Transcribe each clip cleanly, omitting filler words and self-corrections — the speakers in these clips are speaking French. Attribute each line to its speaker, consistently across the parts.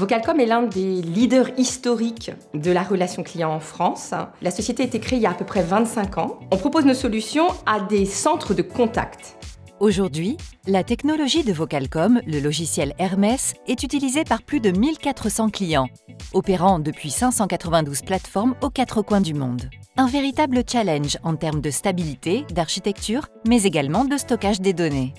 Speaker 1: Vocalcom est l'un des leaders historiques de la relation client en France. La société a été créée il y a à peu près 25 ans. On propose nos solutions à des centres de contact.
Speaker 2: Aujourd'hui, la technologie de Vocalcom, le logiciel Hermès, est utilisée par plus de 1400 clients, opérant depuis 592 plateformes aux quatre coins du monde. Un véritable challenge en termes de stabilité, d'architecture, mais également de stockage des données.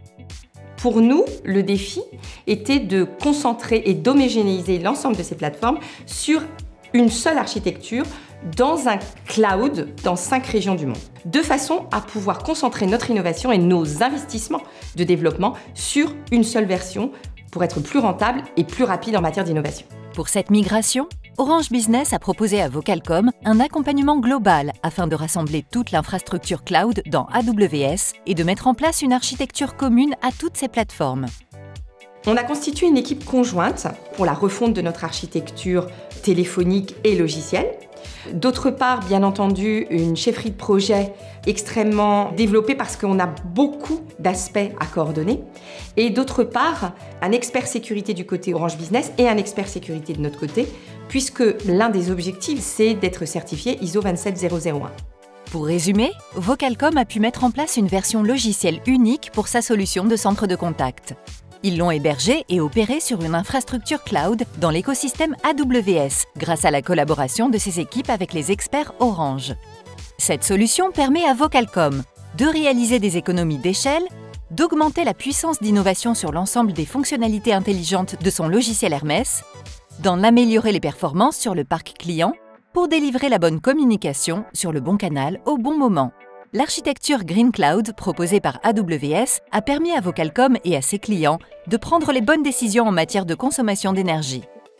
Speaker 1: Pour nous, le défi était de concentrer et d'homogénéiser l'ensemble de ces plateformes sur une seule architecture dans un cloud dans 5 régions du monde, de façon à pouvoir concentrer notre innovation et nos investissements de développement sur une seule version pour être plus rentable et plus rapide en matière d'innovation.
Speaker 2: Pour cette migration, Orange Business a proposé à Vocalcom un accompagnement global afin de rassembler toute l'infrastructure cloud dans AWS et de mettre en place une architecture commune à toutes ces plateformes.
Speaker 1: On a constitué une équipe conjointe pour la refonte de notre architecture téléphonique et logicielle. D'autre part, bien entendu, une chefferie de projet extrêmement développée parce qu'on a beaucoup d'aspects à coordonner. Et d'autre part, un expert sécurité du côté Orange Business et un expert sécurité de notre côté, puisque l'un des objectifs, c'est d'être certifié ISO 27001.
Speaker 2: Pour résumer, Vocalcom a pu mettre en place une version logicielle unique pour sa solution de centre de contact. Ils l'ont hébergé et opéré sur une infrastructure cloud dans l'écosystème AWS, grâce à la collaboration de ses équipes avec les experts Orange. Cette solution permet à Vocalcom de réaliser des économies d'échelle, d'augmenter la puissance d'innovation sur l'ensemble des fonctionnalités intelligentes de son logiciel Hermès, d'en améliorer les performances sur le parc client pour délivrer la bonne communication sur le bon canal au bon moment. L'architecture Green Cloud proposée par AWS a permis à Vocalcom et à ses clients de prendre les bonnes décisions en matière de consommation d'énergie.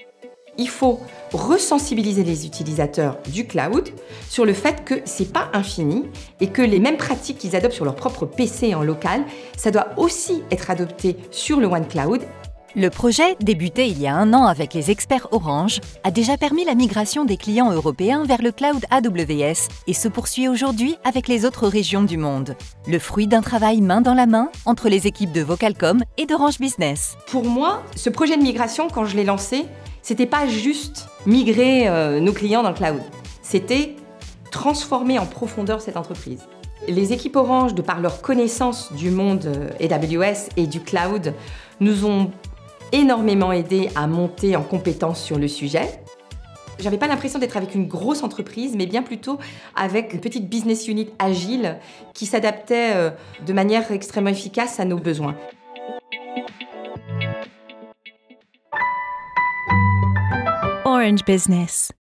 Speaker 1: Il faut resensibiliser les utilisateurs du cloud sur le fait que c'est pas infini et que les mêmes pratiques qu'ils adoptent sur leur propre PC en local, ça doit aussi être adopté sur le OneCloud.
Speaker 2: Le projet, débuté il y a 1 an avec les experts Orange, a déjà permis la migration des clients européens vers le cloud AWS et se poursuit aujourd'hui avec les autres régions du monde. Le fruit d'un travail main dans la main entre les équipes de Vocalcom et d'Orange Business.
Speaker 1: Pour moi, ce projet de migration, quand je l'ai lancé, c'était pas juste migrer nos clients dans le cloud. C'était transformer en profondeur cette entreprise. Les équipes Orange, de par leur connaissance du monde AWS et du cloud, nous ont énormément aidé à monter en compétence sur le sujet. J'avais pas l'impression d'être avec une grosse entreprise, mais bien plutôt avec une petite business unit agile qui s'adaptait de manière extrêmement efficace à nos besoins.
Speaker 3: Orange Business.